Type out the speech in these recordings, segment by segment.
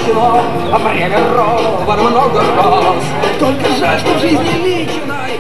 кино премировано много раз. Только жаль, что жизнь личной.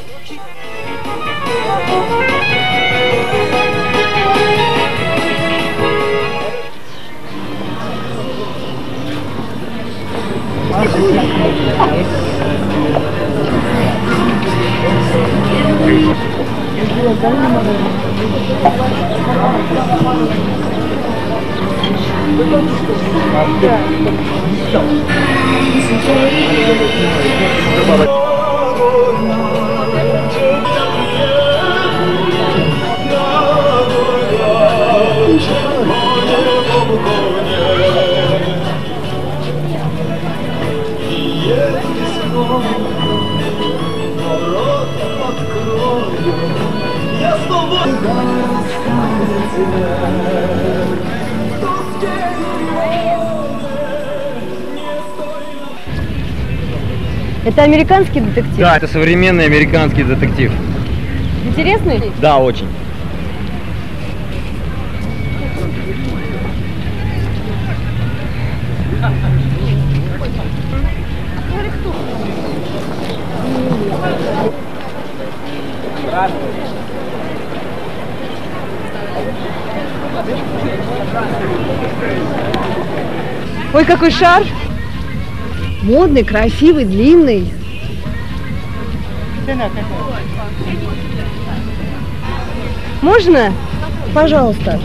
Это американский детектив? Да, это современный американский детектив. Интересный? Да, очень. Ой, какой шар! Модный, красивый, длинный. Можно? Пожалуйста.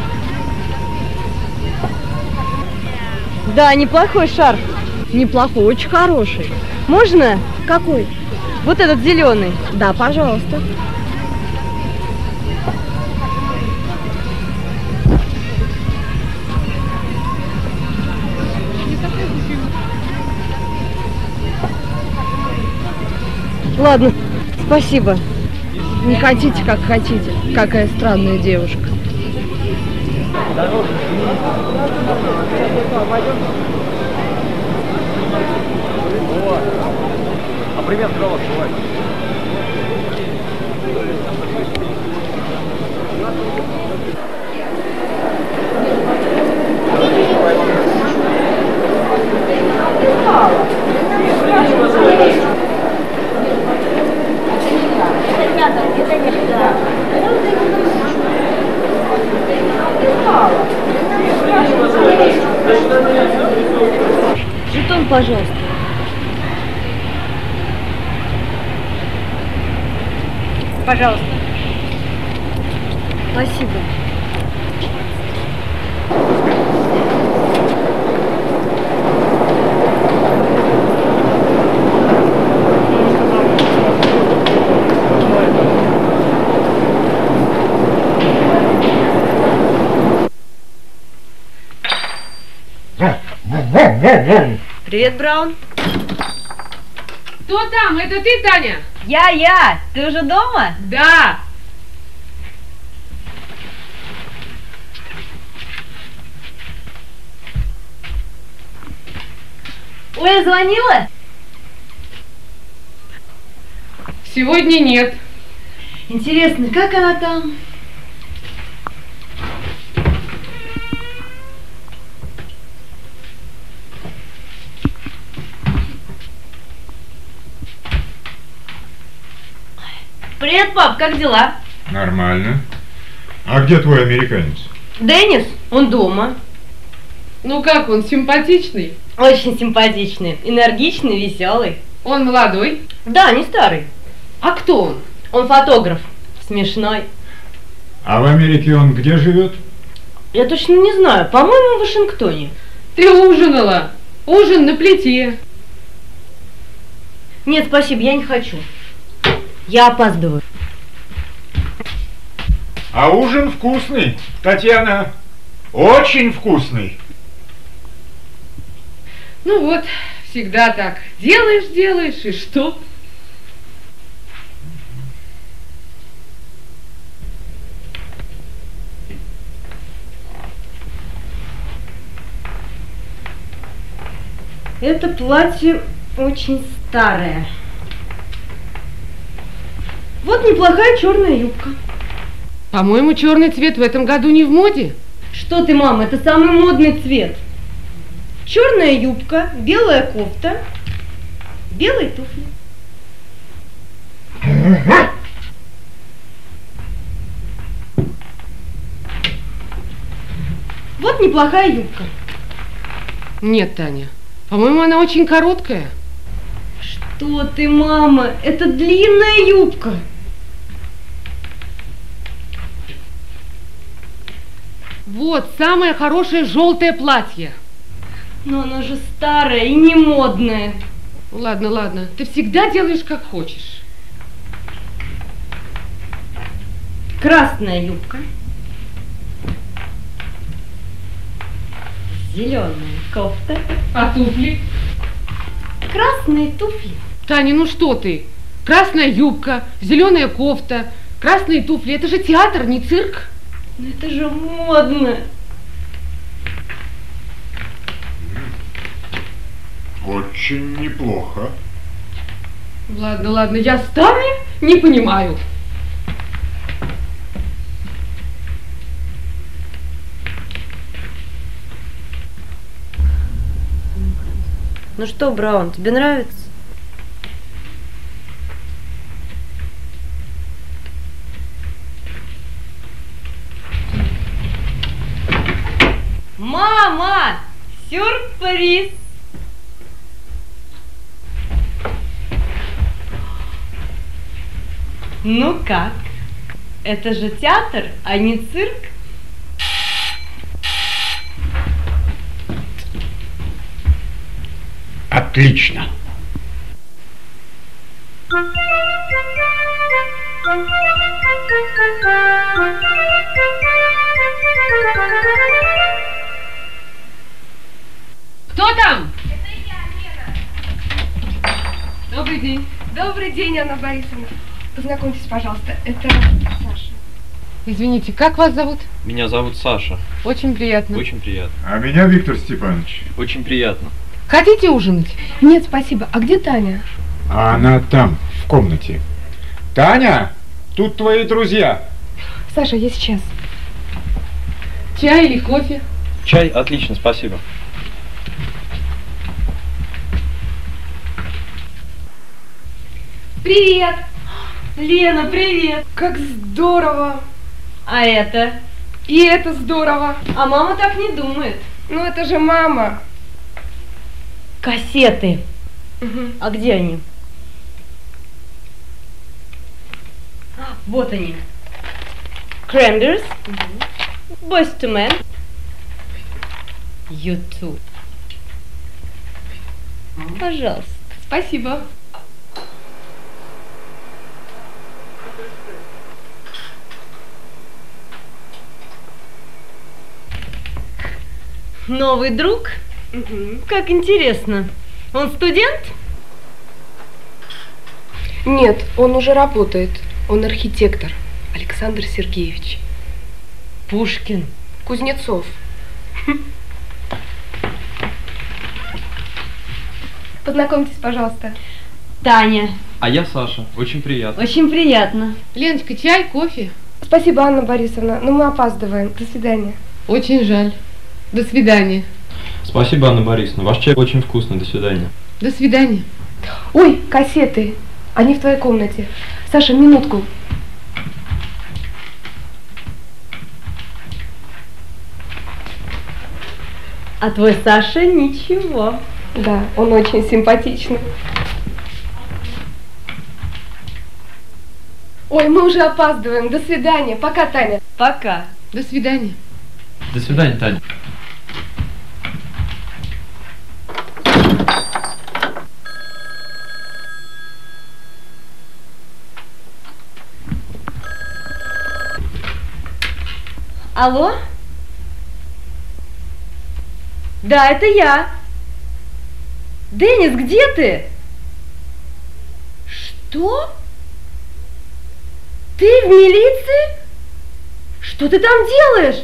Да, неплохой шарф. Неплохой, очень хороший. Можно? Какой? Вот этот зеленый. Да, пожалуйста. Ладно, спасибо. Не хотите, как хотите. Какая странная девушка. А привет, Кролов, давай. Жетон, пожалуйста. Пожалуйста. Спасибо. Привет, Браун. Кто там? Это ты, Таня? Я. Ты уже дома? Да. Оля звонила? Сегодня нет. Интересно, как она там? Привет, пап, как дела? Нормально. А где твой американец? Деннис, он дома. Ну как он, симпатичный? Очень симпатичный, энергичный, веселый. Он молодой? Да, не старый. А кто он? Он фотограф, смешной. А в Америке он где живет? Я точно не знаю, по-моему, в Вашингтоне. Ты ужинала? Ужин на плите. Нет, спасибо, я не хочу. Я опаздываю. А ужин вкусный, Татьяна. Очень вкусный. Ну вот, всегда так. Делаешь, и что? Это платье очень старое. Вот неплохая черная юбка. По-моему, черный цвет в этом году не в моде. Что ты, мама, это самый модный цвет. черная юбка, белая кофта, белые туфли. Вот неплохая юбка. Нет, Таня, по-моему, она очень короткая. Что ты, мама, это длинная юбка. Вот, самое хорошее желтое платье. Но она же старая и не модная. Ладно, ладно, ты всегда делаешь как хочешь. Красная юбка. Зеленая кофта. А туфли? Красные туфли. Таня, ну что ты? Красная юбка, зеленая кофта, красные туфли. Это же театр, не цирк. Но это же модно. Очень неплохо. Ладно, ладно, я старая, не понимаю. Ну что, Браун, тебе нравится? Мама! Сюрприз! Ну как? Это же театр, а не цирк. Отлично. Кто там? Это я, Лена. Добрый день. Добрый день, Анна Борисовна. Познакомьтесь, пожалуйста, это Саша. Извините, как вас зовут? Меня зовут Саша. Очень приятно. Очень приятно. А меня Виктор Степанович. Очень приятно. Хотите ужинать? Нет, спасибо. А где Таня? А она там, в комнате. Таня, тут твои друзья. Саша, я сейчас. Чай или кофе? Чай отлично, спасибо. Привет! Лена, привет! Как здорово! А это? И это здорово! А мама так не думает. Ну это же мама! Кассеты. А где они? Вот они. Cranberries, Boyz II Men, U2. Пожалуйста. Спасибо. Новый друг? Как интересно. Он студент? Нет, он уже работает. Он архитектор. Александр Сергеевич. Пушкин. Кузнецов. Познакомьтесь, пожалуйста. Таня. А я Саша. Очень приятно. Очень приятно. Леночка, чай, кофе? Спасибо, Анна Борисовна, но мы опаздываем. До свидания. Очень жаль. До свидания. Спасибо, Анна Борисовна. Ваш чай очень вкусный. До свидания. До свидания. Ой, кассеты. Они в твоей комнате. Саша, минутку. А твой Саша ничего. Да, он очень симпатичный. Ой, мы уже опаздываем. До свидания. Пока, Таня. Пока. До свидания. До свидания, Таня. Алло? Да, это я. Денис, где ты? Что? Ты в милиции? Что ты там делаешь?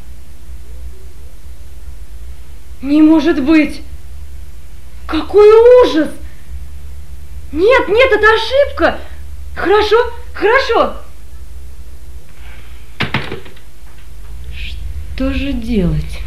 Не может быть! Какой ужас! Нет, нет, это ошибка! Хорошо, хорошо! Что же делать?